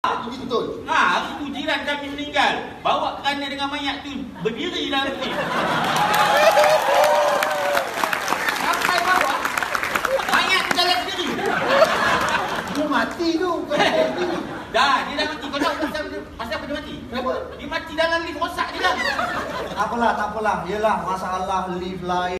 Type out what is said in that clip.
Ini betul. Hari tu jiran kami meninggal. Bawa keranda dengan mayat tu berdiri dalam lift. Sampai bawah, mayat jalan sendiri. Dia mati tu. Dah, dia dah mati. Kau tahu pasal apa dia mati? Kenapa? Dia mati dalam lift, rosak dia dah. Tak apalah. Yelah, masalah lift lain.